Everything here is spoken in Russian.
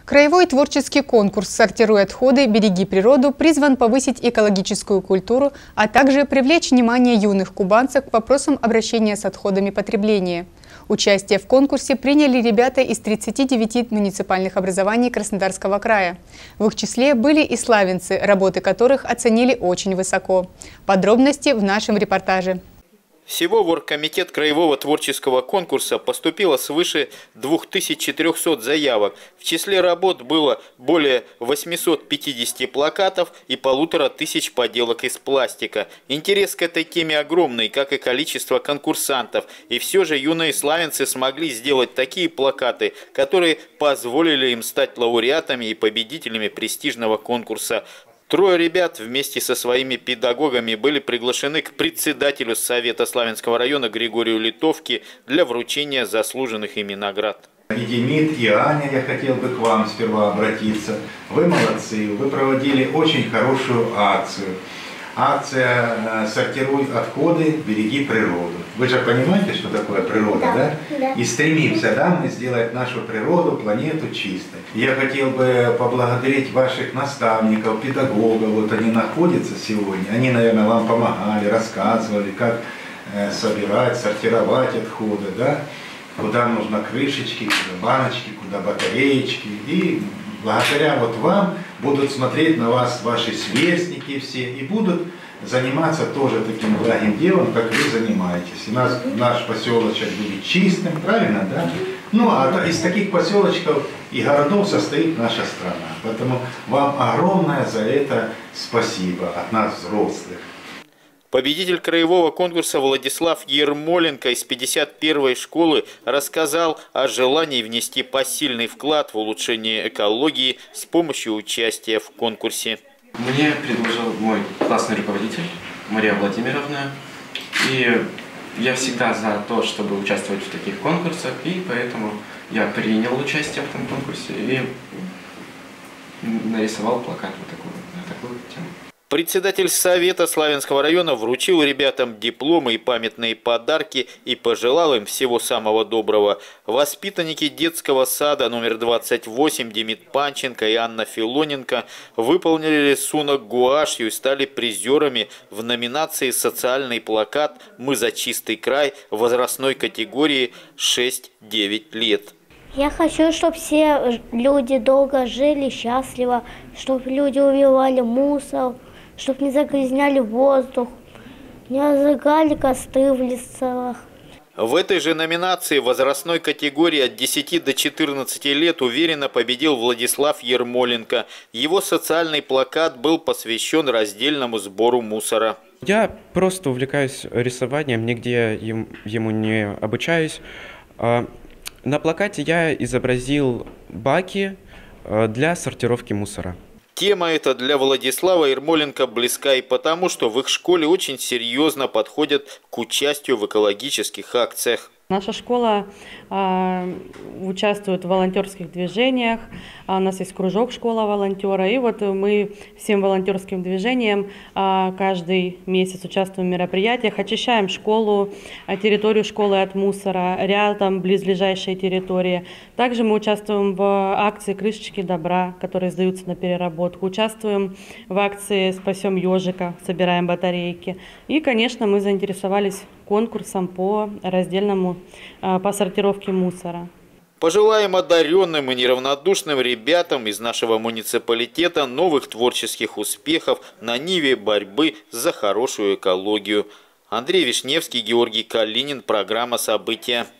Краевой творческий конкурс «Сортируй отходы, береги природу» призван повысить экологическую культуру, а также привлечь внимание юных кубанцев к вопросам обращения с отходами потребления. Участие в конкурсе приняли ребята из 39 муниципальных образований Краснодарского края. В их числе были и славянцы, работы которых оценили очень высоко. Подробности в нашем репортаже. Всего в оргкомитет краевого творческого конкурса поступило свыше 2400 заявок. В числе работ было более 850 плакатов и 1500 поделок из пластика. Интерес к этой теме огромный, как и количество конкурсантов. И все же юные славянцы смогли сделать такие плакаты, которые позволили им стать лауреатами и победителями престижного конкурса. Трое ребят вместе со своими педагогами были приглашены к председателю Совета Славянского района Григорию Литовке для вручения заслуженных ими наград. И Демид, и Аня, я хотел бы к вам сперва обратиться. Вы молодцы, вы проводили очень хорошую акцию. Акция «Сортируй отходы, береги природу». Вы же понимаете, что такое природа, да? Да. И стремимся, да, мы сделать нашу природу, планету чистой. Я хотел бы поблагодарить ваших наставников, педагогов. Вот они находятся сегодня. Они, наверное, вам помогали, рассказывали, как собирать, сортировать отходы, да? Куда нужно крышечки, куда баночки, куда батареечки. И благодаря вот вам будут смотреть на вас ваши сверстники все и будут заниматься тоже таким благим делом, как вы занимаетесь. И наш поселочек будет чистым, правильно, да? Ну, а из таких поселочков и городов состоит наша страна. Поэтому вам огромное за это спасибо от нас, взрослых. Победитель краевого конкурса Владислав Ермоленко из 51-й школы рассказал о желании внести посильный вклад в улучшение экологии с помощью участия в конкурсе. Мне предложил мой классный руководитель Мария Владимировна, и я всегда за то, чтобы участвовать в таких конкурсах, и поэтому я принял участие в этом конкурсе и нарисовал плакат на такую тему. Председатель Совета Славянского района вручил ребятам дипломы и памятные подарки и пожелал им всего самого доброго. Воспитанники детского сада номер 28 Демид Панченко и Анна Филоненко выполнили рисунок гуашью и стали призерами в номинации «Социальный плакат «Мы за чистый край» возрастной категории 6-9 лет. Я хочу, чтобы все люди долго жили, счастливо, чтобы люди убивали мусор, чтобы не загрязняли воздух, не разжигали костры в лесах. В этой же номинации возрастной категории от 10 до 14 лет уверенно победил Владислав Ермоленко. Его социальный плакат был посвящен раздельному сбору мусора. Я просто увлекаюсь рисованием, нигде ему не обучаюсь. На плакате я изобразил баки для сортировки мусора. Тема эта для Владислава Ермоленко близка и потому, что в их школе очень серьезно подходят к участию в экологических акциях. Наша школа участвует в волонтерских движениях, у нас есть кружок «Школа волонтера», и вот мы всем волонтерским движением каждый месяц участвуем в мероприятиях, очищаем школу, территорию школы от мусора, рядом близлежащие территории. Также мы участвуем в акции «Крышечки добра», которые сдаются на переработку, участвуем в акции «Спасем ежика», собираем батарейки. И, конечно, мы заинтересовались конкурсом по по сортировке мусора. Пожелаем одаренным и неравнодушным ребятам из нашего муниципалитета новых творческих успехов на ниве борьбы за хорошую экологию. Андрей Вишневский, Георгий Калинин, программа «События».